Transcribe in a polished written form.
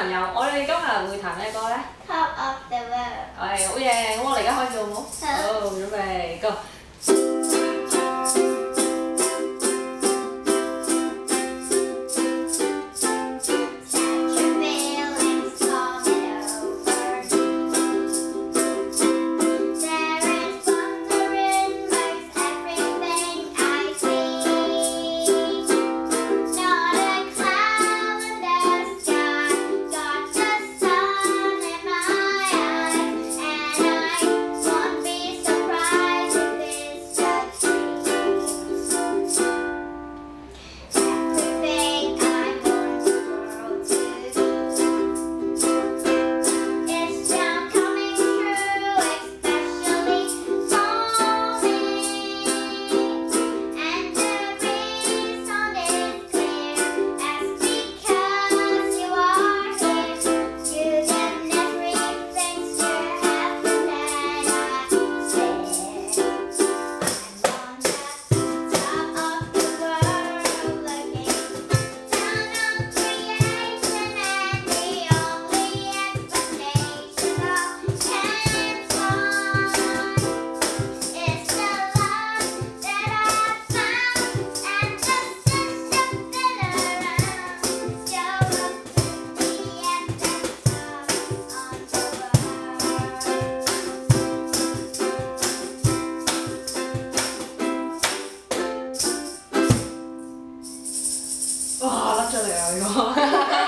朋友，我哋今日會彈咩歌咧 Top of the world。 係好嘢，咁我哋而家開始好唔好？好，準備，Go！哇，甩出嚟啊！呢個